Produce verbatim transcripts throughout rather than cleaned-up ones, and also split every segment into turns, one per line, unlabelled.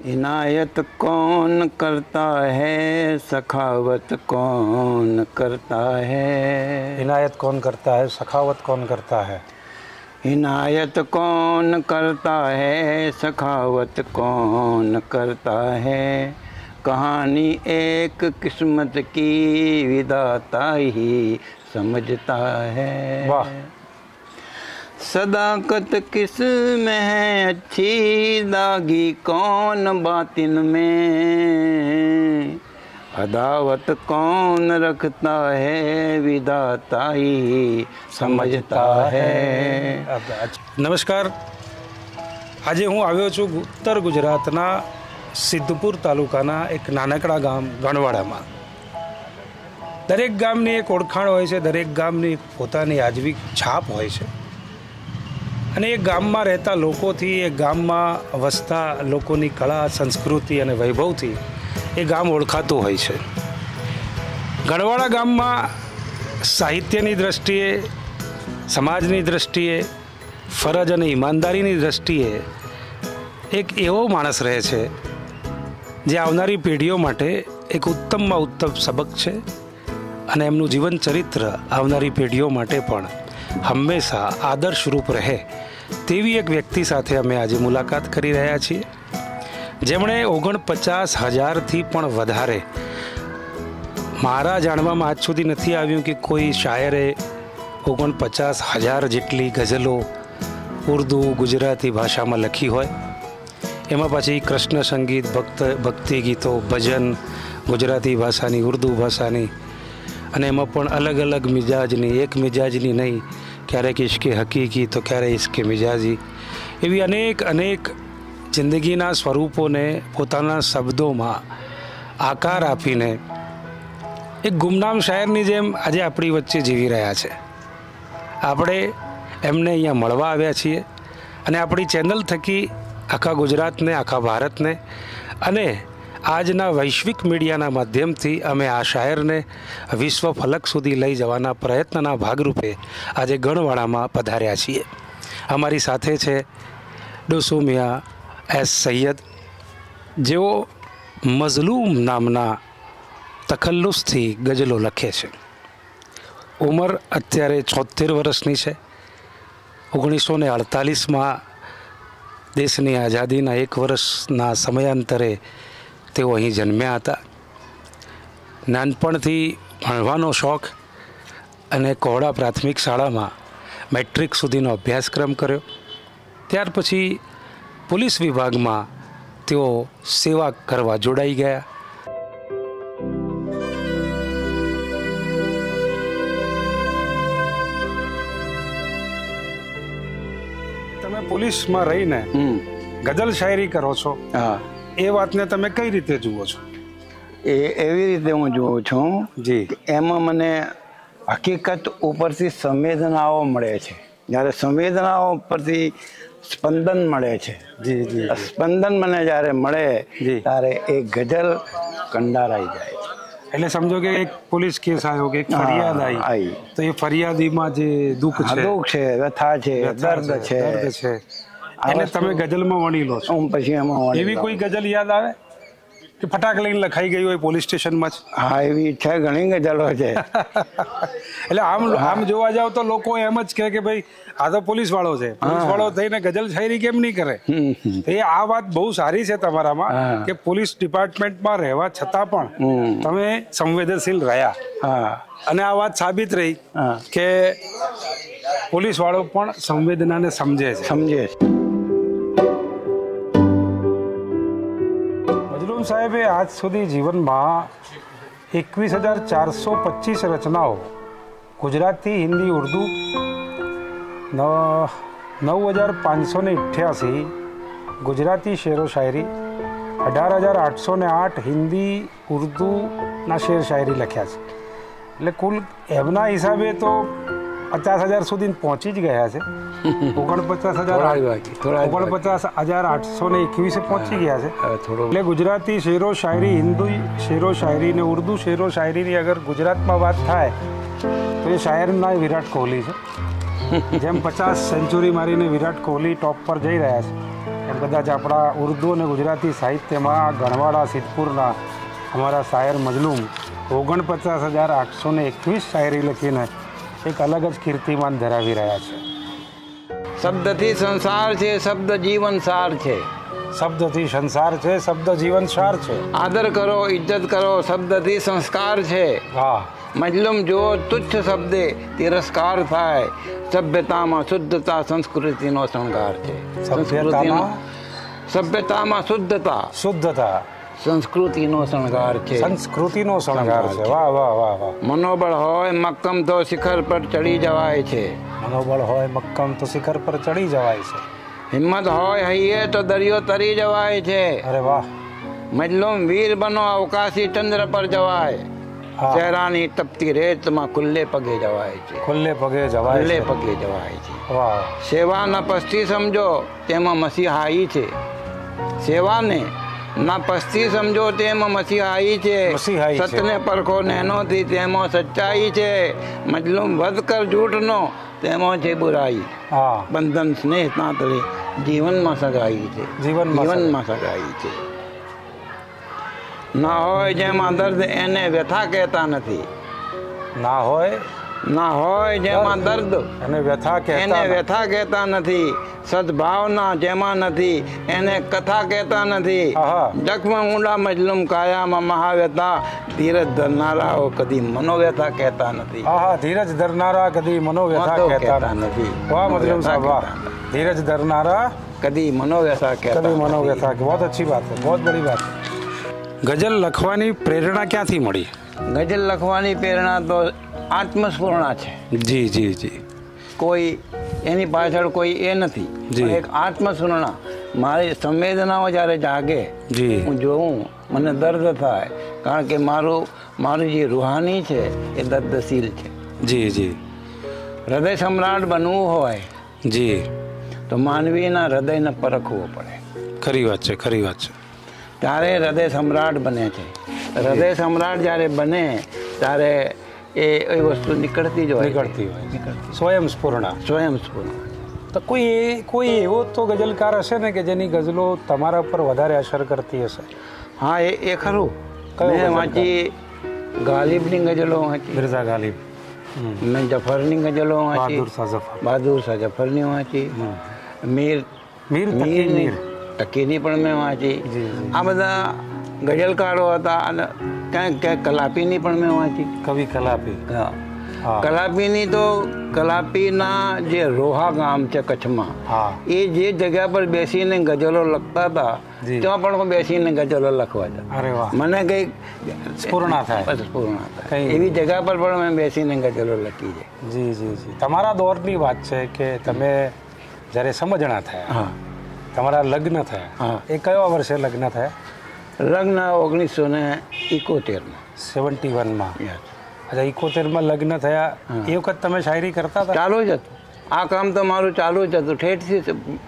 इनायत कौन करता है, सखावत कौन करता है।
इनायत कौन करता है, सखावत कौन करता है।
इनायत कौन करता है, सखावत कौन करता है। कहानी एक किस्मत की, विधाता ही समझता है।
वाह।
सदाकत किस में है अच्छी, दागी कौन बातिन में। अदावत कौन रखता है, विधाता ही समझता है।
नमस्कार, आज हूँ आव्यो छुं उत्तर गुजरातना सिद्धपुर तालुकाना एक नानकड़ा गाम गणवाड़ा में। दरेक गामनी एक ओळखाण होय छे, दरेक गामनी पोतानी आजवी छाप होय छे અને એ ગામમાં રહેતા લોકોથી, એ ગામમાં વસતા લોકોની કળા, સંસ્કૃતિ અને વૈભવથી એ ગામ ઓળખાતું હોય છે. ગણવાડા ગામમાં સાહિત્યની દ્રષ્ટિએ, સમાજની દ્રષ્ટિએ, ફરજ અને ઈમાનદારીની દ્રષ્ટિએ એક એવો માણસ રહે છે જે આવનારી પેઢીઓ માટે એક ઉત્તમમાં ઉત્તમ સબક છે અને એમનું જીવન ચરિત્ર આવનારી પેઢીઓ માટે પણ હંમેશા આદર્શરૂપ રહે તેવી એક વ્યક્તિ સાથે અમે આજે મુલાકાત કરી રહ્યા છીએ, જેમણે ઓગણપચાસ હજારથી પણ વધારે, મારા જાણવામાં આજ સુધી નથી આવ્યું કે કોઈ શાયરે ઓગણપચાસ હજાર જેટલી ગઝલો ઉર્દુ, ગુજરાતી ભાષામાં લખી હોય. એમાં પછી કૃષ્ણ સંગીત, ભક્ત ભક્તિ ગીતો, ભજન, ગુજરાતી ભાષાની, ઉર્દુ ભાષાની, અને એમાં પણ અલગ અલગ મિજાજની, એક મિજાજની નહીં, ક્યારેક ઇશ્કે હકીકી તો ક્યારેક ઇશ્કે મિજાજી, એવી અનેક અનેક જિંદગીના સ્વરૂપોને પોતાના શબ્દોમાં આકાર આપીને એક ગુમનામ શાયરની જેમ આજે આપણી વચ્ચે જીવી રહ્યા છે. આપણે એમને અહીંયા મળવા આવ્યા છીએ અને આપણી ચેનલ થકી આખા ગુજરાતને, આખા ભારતને અને આજના વૈશ્વિક મીડિયાના માધ્યમથી અમે આ શાયરને વિશ્વ ફલક સુધી લઈ જવાના પ્રયત્નના ભાગરૂપે આજે ગણવાડામાં પધાર્યા છીએ. અમારી સાથે છે ડોસુ મિયા એસ સૈયદ, જેઓ મઝલૂમ નામના તખલ્લુસથી ગઝલો લખે છે. ઉંમર અત્યારે છોતેર વર્ષની છે. ઓગણીસો ને અડતાલીસમાં દેશની આઝાદીના એક વર્ષના સમયાંતરે તેઓ અહીં જન્મ્યા હતા. નાનપણથી ભણવાનો શોખ અને કોહડા પ્રાથમિક શાળામાં મેટ્રિક સુધીનો અભ્યાસક્રમ કર્યો. ત્યાર પછી પોલીસ વિભાગમાં તેઓ સેવા કરવા જોડાઈ ગયા. તમે પોલીસમાં રહીને ગઝલ શાયરી કરો છો,
હા,
એ વાતને તમે કઈ રીતે જુઓ છો?
એ એવી રીતે હું જોઉં છું
જી,
એમાં મને હકીકત ઉપરથી સંવેદનાઓ મળે છે. જ્યારે સંવેદનાઓ ઉપરથી સ્પંદન મળે છે,
જી જી,
સ્પંદન મને જ્યારે મળે
જી,
ત્યારે એ ગઝલ કંડારાઈ જાય છે.
એટલે સમજો કે એક પોલીસ કેસ આવ્યો, કે એક ફરિયાદ આવી, તો એ ફરિયાદીમાં જે દુઃખ છે,
દુઃખ છે, વ્યથા છે, દર્દ છે,
દર્દ છે, એટલે તમે ગઝલમાં વણી લો છો.
હું પછી એમાં
એવી કોઈ ગઝલ યાદ આવે કે ફટાક લઈને લખાઈ ગઈ હોય પોલીસ સ્ટેશનમાં જ?
હા, એવી છે, ઘણી ગઝલો છે.
એટલે આમ આમ જોવા જાવ તો લોકો એમ જ કહે કે ભાઈ આ તો પોલીસ વાળો છે, પોલીસ વાળો થઈને ગઝલ શાયરી કેમ નહીં કરે? એ આ વાત બહુ સારી છે તમારામાં કે પોલીસ ડિપાર્ટમેન્ટમાં રહેવા છતાં પણ તમે સંવેદનશીલ રહ્યા, અને આ વાત સાબિત રહી કે પોલીસ વાળો પણ સંવેદનાને સમજે છે
સમજે છે
મઝલૂમ સાહેબે આજ સુધી જીવનમાં એકવીસ હજાર ચારસો પચીસ રચનાઓ ગુજરાતી, હિન્દી, ઉર્દુ, નવ હજાર પાંચસો ને અઠ્યાસી ગુજરાતી શેરો શાયરી, અઢાર હજાર આઠસો ને આઠ હિન્દી, ઉર્દુના શેર શાયરી લખ્યા છે. એટલે કુલ એમના હિસાબે તો પચાસ હજાર સુધી પહોંચી જ ગયા છે. ઓગણપચાસ હજાર ઓગણપચાસ હજાર આઠસો ને એકવીસે પહોંચી ગયા છે. એટલે ગુજરાતી શેરો શાયરી, હિન્દી શેરો શાયરી ને ઉર્દુ શેરો શાયરીની અગર ગુજરાતમાં વાત થાય તો એ શાયરના વિરાટ કોહલી છે. જેમ પચાસ સેન્ચુરી મારીને વિરાટ કોહલી ટોપ પર જઈ રહ્યા છે, કદાચ આપણા ઉર્દુ અને ગુજરાતી સાહિત્યમાં ગણવાડા સિદ્ધપુરના અમારા શાયર મજલૂમ ઓગણપચાસ હજાર આઠસો ને એકવીસ શાયરી લખીને એક અલગ જ કીર્તિમાન ધરાવી રહ્યા છે.
શબ્દથી સંસાર છે, શબ્દ જીવન સાર છે.
શબ્દથી સંસાર છે, શબ્દ જીવન સાર છે.
આદર કરો, ઇજ્જત કરો, શબ્દથી સંસ્કાર છે.
હા,
મજલુમ જો તુચ્છ શબ્દે તિરસ્કાર થાય. સભ્યતામાં શુદ્ધતા સંસ્કૃતિનો શણગાર છે. સંસ્કૃતિનો સભ્યતામાં શુદ્ધતા
શુદ્ધતા
સંસ્કૃતિનો શણગાર છે.
સંસ્કૃતિનો શણગાર છે. વાહ વાહ વાહ વાહ.
મનોબળ હોય મક્કમ તો શિખર પર ચડી જવાય છે.
મનોબળ હોય મક્કમ તો શિખર પર ચડી જવાય છે.
હિંમત હોય હૈયે તો દરિયો તરી જવાય છે.
અરે વાહ.
મજલુમ વીર બનો અવકાશી ચંદ્ર પર જવાય. ચહેરાની તપતી રેતમાં ખુલ્લે પગે જવાય છે.
ખુલ્લે પગે જવાય
ખુલ્લે
છે.
પગે જવાય છે.
વાહ.
સેવાના પસ્તી સમજો તેમાં મસીહાઈ છે. સેવાને ના પસ્તી સમજો તેમાં મસીહાઈ છે.
મસીહાઈ છે.
સતને પરખો નેનોથી તેમાં સચ્ચાઈ છે. મજલુમ વધ કર જૂઠનો તેમાં છે બુરાઈ.
હા.
બંધન સ્નેહ તાંતળી જીવનમાં સગાઈ છે.
જીવનમાં
જીવનમાં સગાઈ છે. ના હોય જેમાં દર્દ એને વ્યથા કહેતા નથી.
ના હોય
ના હોય જેમાં દર્દ
એને વ્યથા
એને
કહેતા
વ્યથા કહેતા નથી. સદભાવના જેમાં નથી એને કથા કહેતા નથી.
આહા.
જખમ ઊંડા મજલુમ કાયામાં મહાવ્યથા ધીરજ ધરનારાઓ કદી મનોવ્યથા કહેતા નથી.
આહા. ધીરજ ધરનારા કદી મનોવ્યથા
મતો
કહેતા
કહેતા
નથી.
નથી.
વાહ મજલૂમ સાहब वाह. धीरज धरनारा
કદી મનોવ્યથા કહેતા
कभी
નથી.
मनोव्यथा बहुत अच्छी बात है, बहुत बड़ी बात है. ગઝલ લખવાની પ્રેરણા ક્યાંથી મળી?
ગઝલ લખવાની પ્રેરણા તો આત્મસ્ફૂર્ણા છે.
જી જી જી.
કોઈ એની પાછળ કોઈ એ નથી.
જી.
પણ એક આત્મસ્ફૂર્ણા. મારી સંવેદનાઓ જ્યારે જાગે
જી.
હું જોઉં મને દર્દ થાય. કારણ કે મારું મારું જે રૂહાની છે એ દર્દશીલ છે.
જી જી
હૃદય સમ્રાટ બનવું હોય
જી.
તો માનવીના હૃદયને પરખવું પડે.
ખરી વાત છે, ખરી વાત છે.
ત્યારે હૃદય સમ્રાટ બને છે. હૃદય સમ્રાટ જ્યારે બને ત્યારે એ એ વસ્તુ નીકળતી જ હોય છે.
નીકળતી હોય છે.
નીકળતી
સ્વયં સ્ફૂર્ણા.
સ્વયં સ્ફૂર્ણ.
તો કોઈ એ- કોઈ એવો તો ગઝલકાર હશે ને કે જેની ગઝલો તમારા પર વધારે અસર કરતી હશે?
હા એ એ ખરું.
કયો
મેં
ગઝલકાર?
વાંચી ગાલિબની ગઝલો વાંચી.
મિર્ઝા ગાલિબ. હમ.
મેં જફરની ગઝલો વાંચી.
બહાદુર શાહ જફર.
બહાદુર શાહ જફરની વાંચી. મીર
મીર તકી
મીરની
મીર.
ટકીની પણ મેં વાંચી.
જી, જી.
આ બધા ગઝલકારો હતા અને ક્યાંક ક્યાંક કલાપીની પણ મેં વાંચી.
કવિ કલાપી.
હા.
હા.
કલાપીની તો કલાપીના જે રોહા ગામ છે કચ્છમાં
હા.
એ જે જગ્યા પર બેસીને ગઝલો લખતા હતા
જી.
ત્યાં પણ હું બેસીને ગઝલો લખવા જતો.
અરે વાહ.
મને કંઈક
સ્ફૂર્ણા થાય.
બસ પૂર્ણ થાય.
કંઈ-
એવી જગ્યા પર પણ મેં બેસીને ગઝલો લખી છે.
જી જી જી. તમારા દોરની વાત છે કે તમે જ્યારે સમજણા થયા,
હા.
તમારા લગ્ન થયા,
હા.
એ કયા વર્ષે લગ્ન થયા?
લગ્ન ઓગણીસો ને ઇકોતેરમાં.
સેવન્ટી વનમાં. અચ્છા, ઇકોતેરમાં લગ્ન થયા.
હા.
એ વખત તમે શાયરી કરતા હતા?
ચાલુ જ હતું આ કામ તો મારું ચાલુ જ હતું ઠેઠથી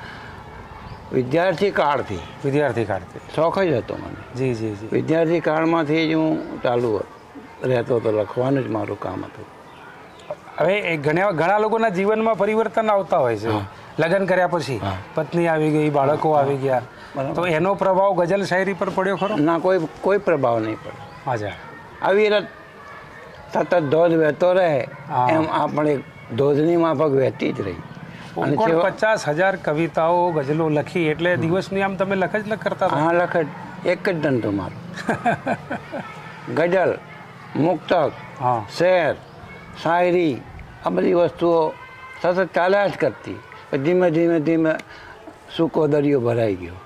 વિદ્યાર્થી કાળથી.
વિદ્યાર્થી કાળથી.
શોખ જ હતો મને.
જી જી જી.
વિદ્યાર્થી કાળમાંથી જ હું ચાલુ રહેતો હતો. લખવાનું જ મારું કામ હતું.
હવે એ ઘણા ઘણા લોકોના જીવનમાં પરિવર્તન આવતા હોય છે. લગ્ન કર્યા પછી
હા.
પત્ની આવી ગઈ, બાળકો આવી ગયા,
બરાબર.
તો એનો પ્રભાવ ગઝલ શાયરી પર પડ્યો ખરો?
ના કોઈ કોઈ પ્રભાવ નહીં પડે.
અચ્છા.
અવિરત સતત ધોધ વહેતો રહે
હા.
એમ આપણે ધોધની માફક વહેતી જ રહી. અને
ઓગણ
છેવટ-
પચાસ હજાર કવિતાઓ ગઝલો લખી એટલે દિવસની આમ તમે લખ જ લખ કરતા હતા?
હા લખત એક જ ધંધો મારો. ગઝલ, મુક્તક,
હા.
શેર, શાયરી આ બધી વસ્તુઓ સતત ચાલ્યા જ કરતી. પછી ધીમે ધીમે ધીમે સૂકો દરિયો ભરાઈ ગયો.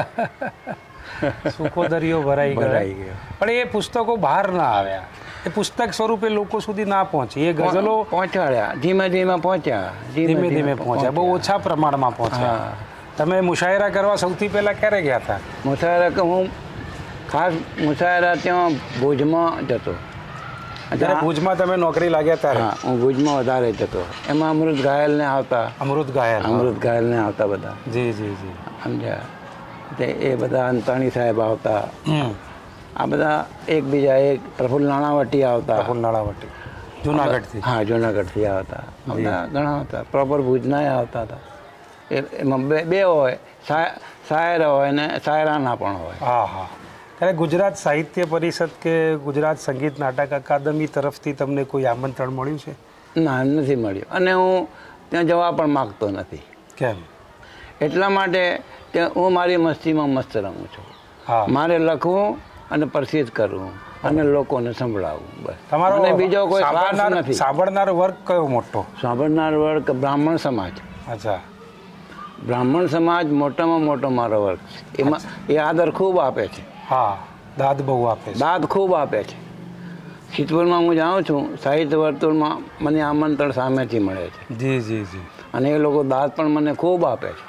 સૂકો દરિયો ભરાઈ
ભરાઈ
ગયો.
ગયો.
પણ એ પુસ્તકો બહાર ના આવ્યા, એ પુસ્તક સ્વરૂપે લોકો સુધી ના પહોંચી. એ ગઝલો
પહોંચાડ્યા ધીમે ધીમે પહોંચ્યા.
ધીમે ધીમે પહોંચ્યા, બહુ ઓછા પ્રમાણમાં પહોંચ્યા.
હા.
તમે મુશાયરા કરવા સૌથી પહેલા ક્યારે ગયા હતા?
મુસાયરા કે હું ખાસ મુસાયરા ત્યાં ભુજમાં જતો.
જ્યારે ભુજમાં તમે નોકરી લાગ્યા ત્યારે?
હા હું ભુજમાં વધારે જતો. એમાં અમૃત ઘાયલને આવતા.
અમૃત ઘાયલ.
અમૃત ઘાયલને આવતા બધા
જી જી જી.
સમજ્યા. તે એ બધા અંતાણી સાહેબ આવતા.
હમ.
આ બધા એકબીજા એક પ્રફુલ્લ નાણાવટી આવતા.
પ્રફુલ્લ નાણાવટી જુનાગઢથી.
હા જુનાગઢથી આવતા. આ બધા ઘણા આવતા. પ્રોપર ભુજના આવતા હતા. એમાં બે બે હોય, શાયર હોય ને શાયરાના પણ હોય.
હા હા. ત્યારે ગુજરાત સાહિત્ય પરિષદ કે ગુજરાત સંગીત નાટક અકાદમી તરફથી તમને કોઈ આમંત્રણ મળ્યું છે?
ના, નથી મળ્યું. અને હું ત્યાં જવા પણ માગતો નથી.
કેમ?
એટલા માટે કે હું મારી મસ્તીમાં મસ્ત રમું છું.
હા,
મારે લખવું અને પ્રસિદ્ધ કરવું અને લોકોને સંભળાવવું, બસ.
તમારો
બીજો કોઈ સ્વાર્થ નથી.
સાંભળનાર વર્ગ કયો મોટો?
સાંભળનાર વર્ગ બ્રાહ્મણ સમાજ.
અચ્છા.
બ્રાહ્મણ સમાજ મોટામાં મોટો મારો વર્ગ છે. એમાં એ આદર ખૂબ આપે છે.
હા, દાદ બહુ આપે છે.
દાદ ખૂબ આપે છે. સિદ્ધપુરમાં હું જાઉં છું, સાહિત્ય વર્તુળમાં મને આમંત્રણ સામેથી મળે છે.
જી જી જી.
અને એ લોકો દાદ પણ મને ખૂબ આપે છે.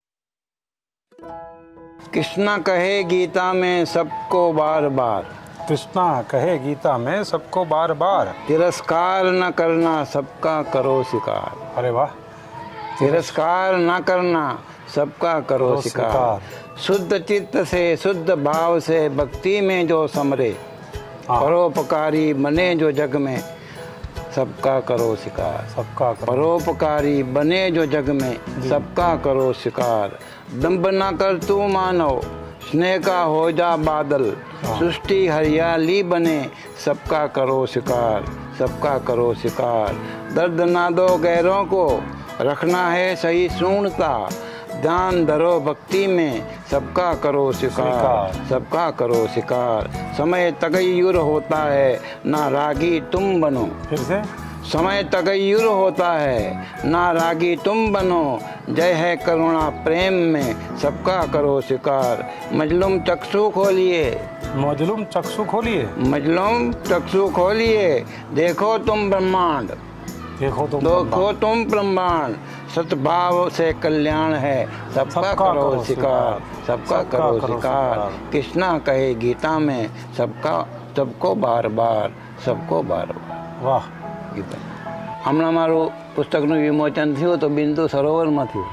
કૃષ્ણ કહે ગીતા મેં સબકો બાર બાર,
કૃષ્ણ કહે ગીતા મેં સબકો બાર બાર,
तिरस्कार न करना सबका करो शिकार.
અરે વાહ.
तिरस्कार न करना सबका करो शिकार. शुद्ध चित्त से शुद्ध भाव से भक्ति में जो समरे, परोपकारी बने जो जग में सबका करो शिकार.
सबका
परोपकारी बने जो जग में सबका करो शिकार. दम्भ न कर तू मानव स्नेह का हो जा बादल, सृष्टि हरियाली बने सबका करो शिकार. सबका करो शिकार. दर्द ना दो गैरों को रखना है सही सूणता, ध्यान धरो भक्ति में सबका करो शिकार. सबका करो शिकार. समय तगय्युर होता है ना रागी तुम बनो,
फिर से
समय तगय्युर होता है ना रागी तुम बनो, जय है करुणा प्रेम में सबका करो शिकार. मजलूम चक्षु खोलिए,
मजलूम चक्षु खोलिए,
मजलूम चक्षु खोलिए, देखो तुम ब्रह्मांड,
देखो तुम
देखो तुम ब्रह्मांड, सद्भाव से कल्याण है सबका करो शिकार. सबका करो शिकार. कृष्णा कहे गीता में सबका सबको बार बार, सबको बार बार.
વાહ.
હમણાં મારું પુસ્તકનું વિમોચન થયું તો બિંદુ સરોવરમાં થયું.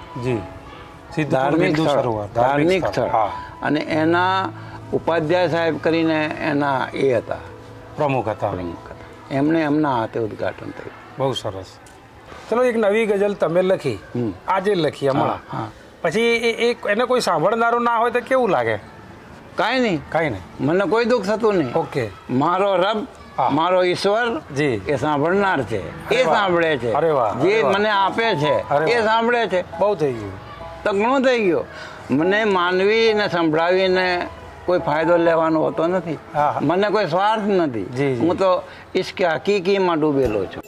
જી.
ધાર્મિક સ્થળ, ધાર્મિક સ્થળ. અને એના ઉપાધ્યાય સાહેબ કરીને એના એ હતા,
પ્રમુખ હતા.
પ્રમુખ હતા. એમણે એમના હાથે ઉદ્ઘાટન થયું.
બહુ સરસ. ચલો, એક નવી ગઝલ તમે લખી, આજે લખી હમણાં, પછી એક એને કોઈ સાંભળનારો ના હોય તો કેવું લાગે?
કાંઈ નહીં,
કાંઈ નહીં.
મને કોઈ દુઃખ થતું નહીં.
ઓકે.
મારો રબ, મારો ઈશ્વર
જી
એ સાંભળનાર છે, એ સાંભળે છે.
અરે વાહ.
જે મને આપે છે એ સાંભળે છે.
બહુ થઈ ગયું.
તો ઘણું થઈ ગયું. મને માનવીને સંભળાવીને કોઈ ફાયદો લેવાનો હોતો નથી. મને કોઈ સ્વાર્થ નથી. હું તો ઇશ્કે હકીકીમાં ડૂબેલો છું.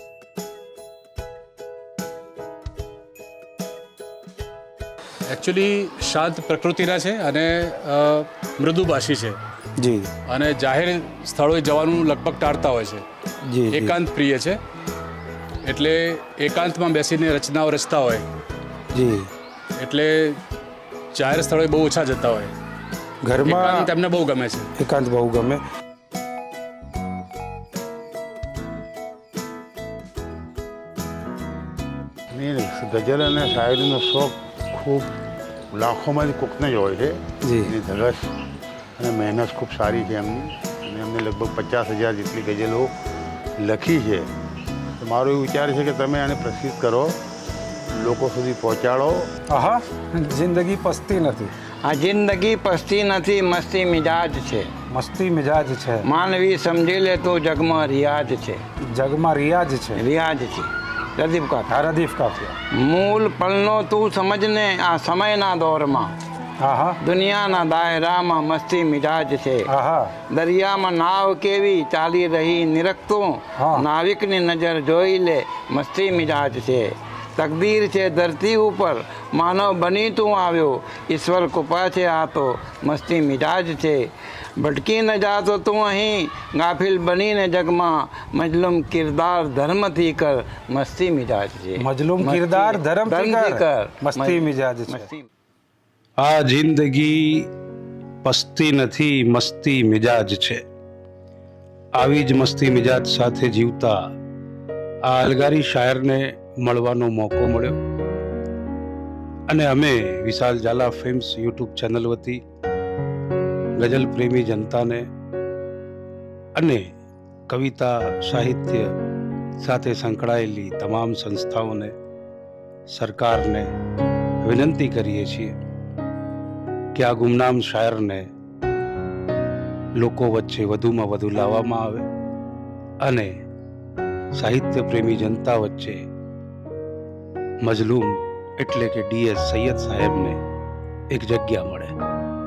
એકચ્યુઅલી શાંત પ્રકૃતિના છે અને મૃદુભાષી છે.
જી.
અને જાહેર સ્થળોએ જવાનું લગભગ ટાળતા હોય છે.
જી.
એકાંત પ્રિય છે, એટલે એકાંતમાં બેસીને રચનાઓ રચતા હોય.
જી.
એટલે જાહેર સ્થળોએ બહુ ઓછા જતા હોય.
ઘરમાં
તેમને બહુ ગમે છે.
એકાંત બહુ ગમે.
ગઝલ અને શાયરીનો શોખ ખૂબ લાખોમાંથી કોકને જ હોય છે. એની ધગશ અને મહેનત ખૂબ સારી છે એમની. અને એમને લગભગ પચાસ હજાર જેટલી ગઝલો લખી છે. તો મારો એવું વિચાર છે કે તમે આને પ્રસિદ્ધ કરો, લોકો સુધી પહોંચાડો.
આહા, જિંદગી પસ્તી નથી.
આ જિંદગી પસ્તી નથી, મસ્તી મિજાજ છે.
મસ્તી મિજાજ છે.
માનવી સમજી લે તો જગમાં રિયાજ છે.
જગમાં રિયાજ છે.
રિયાજ છે. રદીફ કાફિયા.
રદીફ કાફિયા.
મૂળ પલનો તું સમજને આ સમયના દોરમાં,
આહા,
દુનિયાના દાયરામાં મસ્તી મિજાજ છે.
આહા,
દરિયામાં નાવ કેવી ચાલી રહી નિરખતું, નાવિકની નજર જોઈ લે મસ્તી મિજાજ છે. તકદીર છે ધરતી ઉપર માનવ બની તું આવ્યો, ઈશ્વર કૃપા છે આ તો મસ્તી મિજાજ છે. ભટકી ન જાતો તું અહીં ગાફિલ બનીને જગમાં, મજલુમ કિરદાર ધર્મથી કર મસ્તી મિજાજ છે.
મજલુમ કિરદાર ધર્મથી કર મસ્તી મિજાજ છે.
આ જિંદગી પસ્તી નથી, મસ્તી મિજાજ છે. આવી જ મસ્તી મિજાજ સાથે જીવતા આ અલગારી શાયરને મળવાનો મોકો મળ્યો અને અમે Vishal Zala films YouTube channel વતી ગઝલ પ્રેમી જનતાને અને કવિતા સાહિત્ય સાથે સંકળાયેલી તમામ સંસ્થાઓને, સરકારને, વિનંતી કરીએ છીએ કે આ ગુમનામ શાયરને લોકો વચ્ચે વધુમાં વધુ લાવવામાં આવે અને સાહિત્ય પ્રેમી જનતા વચ્ચે મજલૂમ એટલે કે ડીએસ સૈયદ સાહેબને એક જગ્યા મળે.